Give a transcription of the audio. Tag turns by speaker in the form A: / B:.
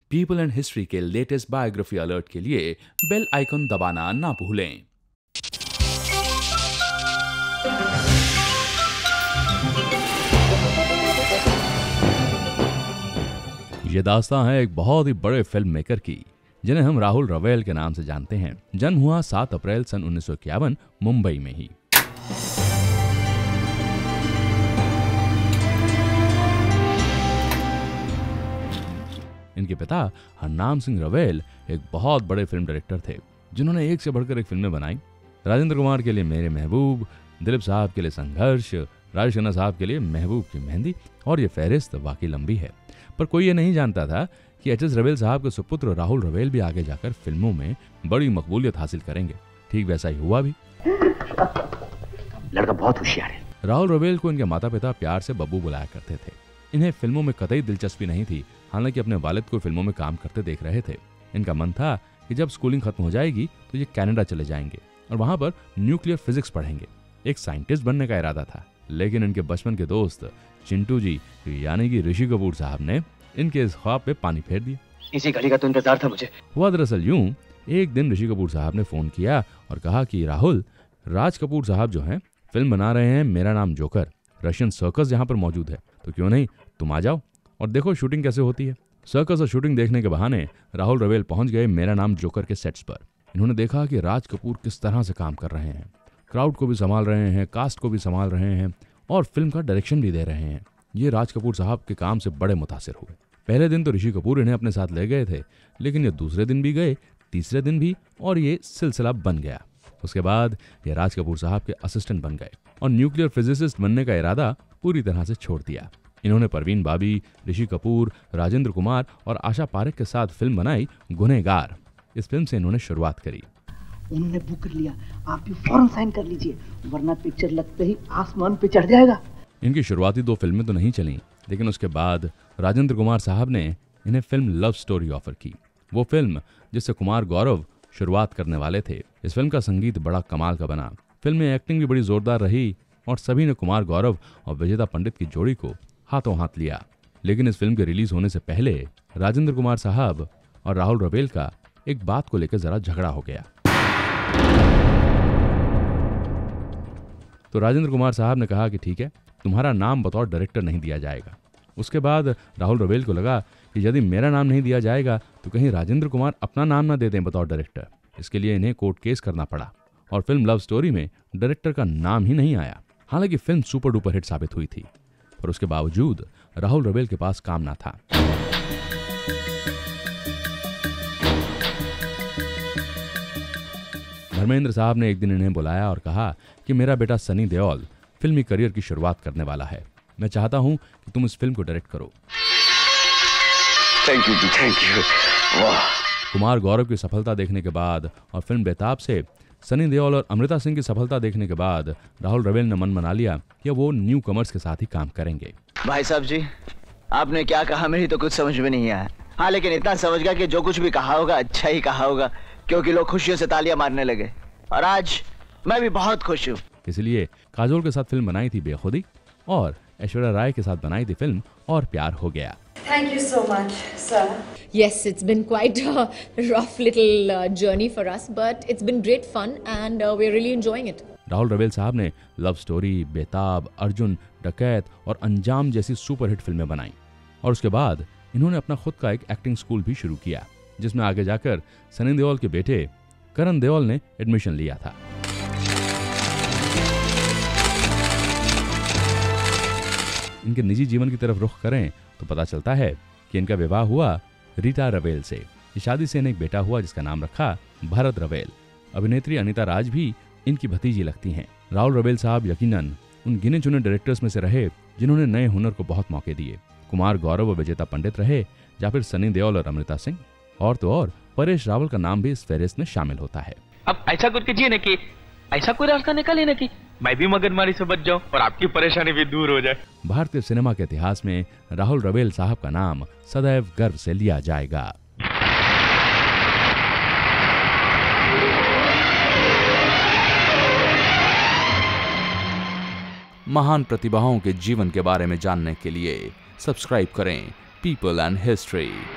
A: People and history के latest biography alert के लिए बेल आइकन दबाना ना भूलें। ये दास्तां है एक बहुत ही बड़े फिल्म मेकर की, जिन्हें हम राहुल रवेल के नाम से जानते हैं। जन्म हुआ 7 अप्रैल सन 1951 मुंबई में ही। इनके पिता हरनाम सिंह रवेल एक बहुत बड़े फिल्म डायरेक्टर थे, जिन्होंने एक से बढ़कर एक फिल्में बनाई। राजेंद्र कुमार के लिए मेरे महबूब, दिलीप साहब के लिए संघर्ष, राजेश खन्ना साहब के लिए महबूब की मेहंदी, और ये फहरिस्त वाकई लंबी है। पर कोई ये नहीं जानता था कि एच.एस. रवेल साहब के सुपुत्र राहुल रवेल भी आगे जाकर फिल्मों में बड़ी मकबूलियत हासिल करेंगे। ठीक वैसा ही हुआ भी।
B: लड़का बहुत होशियार है।
A: राहुल रवेल को इनके माता पिता प्यार से बब्बू बुलाया करते थे। इन्हें फिल्मों में कतई दिलचस्पी नहीं थी, हालांकि अपने वालिद को फिल्मों में काम करते देख रहे थे। इनका मन था कि जब स्कूलिंग खत्म हो जाएगी तो ये कनाडा चले जाएंगे और वहां पर न्यूक्लियर फिजिक्स पढ़ेंगे। एक साइंटिस्ट बनने का इरादा था, लेकिन इनके बचपन के दोस्त चिंटू जी यानी कि ऋषि कपूर साहब ने इनके इस ख्वाब पे पानी फेर दिया।
B: इसी घड़ी का तो इंतजार था मुझे।
A: हुआ दरअसल यूं, एक दिन ऋषि कपूर साहब ने फोन किया और कहा कि राहुल, राज कपूर साहब जो हैं फिल्म बना रहे हैं मेरा नाम जोकर, रशियन सर्कस यहाँ पर मौजूद है, तो क्यों नहीं तुम आ जाओ और देखो शूटिंग कैसे होती है। सर्कस और शूटिंग देखने के बहाने राहुल रवेल पहुंच गए मेरा नाम जोकर के सेट्स पर। इन्होंने देखा कि राज कपूर किस तरह से काम कर रहे हैं, क्राउड को भी संभाल रहे हैं, कास्ट को भी संभाल रहे हैं और फिल्म का डायरेक्शन भी दे रहे हैं। ये राज कपूर साहब के काम से बड़े मुतासिर हुए। पहले दिन तो ऋषि कपूर इन्हें अपने साथ ले गए थे, लेकिन ये दूसरे दिन भी गए, तीसरे दिन भी, और ये सिलसिला बन गया। उसके बाद ये राज कपूर साहब के असिस्टेंट बन गए और न्यूक्लियर फिजिसिस्ट बनने का इरादा पूरी तरह से छोड़ दिया। इन्होंने परवीन बाबी, ऋषि कपूर, राजेंद्र कुमार और आशा पारेख के साथ फिल्म बनाई गुनहगार। इस फिल्म से इन्होंने शुरुआत करी।
C: उन्होंने बुक कर लिया, आप भी फौरन साइन कर लीजिए, वरना पिक्चर लगते ही आसमान पे चढ़ जाएगा।
A: इनकी शुरुआती 2 फिल्में तो नहीं चली, लेकिन उसके बाद राजेंद्र कुमार साहब ने इन्हें फिल्म लव स्टोरी ऑफर की। वो फिल्म जिससे कुमार गौरव शुरुआत करने वाले थे। इस फिल्म का संगीत बड़ा कमाल का बना, फिल्म में एक्टिंग भी बड़ी जोरदार रही और सभी ने कुमार गौरव और विजेता पंडित की जोड़ी को हाथों हाथ लिया। लेकिन इस फिल्म के रिलीज होने से पहले राजेंद्र कुमार साहब और राहुल रवेल का एक बात को लेकर जरा झगड़ा हो गया। तो राजेंद्र कुमार साहब ने कहा कि ठीक है, तुम्हारा नाम बतौर डायरेक्टर नहीं दिया जाएगा। उसके बाद राहुल रवेल को लगा कि यदि मेरा नाम नहीं दिया जाएगा तो कहीं राजेंद्र कुमार अपना नाम ना दे दें बतौर डायरेक्टर। इसके लिए इन्हें कोर्ट केस करना पड़ा और फिल्म लव स्टोरी में डायरेक्टर का नाम ही नहीं आया। हालांकि फिल्म सुपर डुपर हिट साबित हुई थी, पर उसके बावजूद राहुल रवेल के पास काम ना था। धर्मेंद्र साहब ने एक दिन इन्हें बुलाया और कहा कि मेरा बेटा सनी देओल फिल्मी करियर की शुरुआत करने वाला है, मैं चाहता हूं कि तुम इस फिल्म को डायरेक्ट करो।
B: थैंक यू जी, थैंक यू। वाह।
A: कुमार गौरव की सफलता देखने के बाद और फिल्म बेताब से सनी देओल और अमृता सिंह की सफलता देखने के बाद राहुल रवेल ने मन बना लिया कि वो न्यू कमर्स के साथ ही काम करेंगे।
D: भाई साहब जी, आपने क्या कहा मेरी तो कुछ समझ में नहीं आया। हाँ, लेकिन इतना समझ गया कि जो कुछ भी कहा होगा अच्छा ही कहा होगा, क्योंकि लोग खुशियों से तालियां मारने लगे और आज मैं भी बहुत खुश हूँ।
A: इसलिए काजोल के साथ फिल्म बनाई थी बेखुदी और ऐश्वर्या राय के साथ बनाई थी फिल्म और प्यार हो गया।
E: Thank you so much, sir.
F: Yes, it's been quite a rough little journey for us, but it's been great fun and we're really enjoying it.
A: Rahul रवेल साहब ने लव स्टोरी, बेताब, अर्जुन, डकैत और अंजाम जैसी सुपरहिट फिल्में बनाई और उसके बाद इन्होंने अपना खुद का एक एक्टिंग स्कूल भी शुरू किया, जिसमें आगे जाकर सनी देओल के बेटे करण देओल ने एडमिशन लिया था। इनके निजी जीवन की तरफ रुख करें तो पता चलता है कि इनका विवाह हुआ रीटा रवेल से। इस शादी से इन्हें एक बेटा हुआ जिसका नाम रखा भरत रवेल। अभिनेत्री अनीता राज भी इनकी भतीजी लगती हैं। राहुल रवेल साहब यकीनन उन गिने चुने डायरेक्टर्स में से रहे जिन्होंने नए हुनर को बहुत मौके दिए। कुमार गौरव और विजेता पंडित रहे या फिर सनी देओल और अमृता सिंह, और तो और परेश रावल का नाम भी इस फहरिस्त में शामिल होता है।
G: अब ऐसा कुछ कीजिए ना कि ऐसा कोई रास्ता निकालिए ना कि मैं भी मगजमारी से बच जाऊं और आपकी परेशानी भी दूर हो जाए।
A: भारतीय सिनेमा के इतिहास में राहुल रवेल साहब का नाम सदैव गर्व से लिया जाएगा। महान प्रतिभाओं के जीवन के बारे में जानने के लिए सब्सक्राइब करें पीपल एंड हिस्ट्री।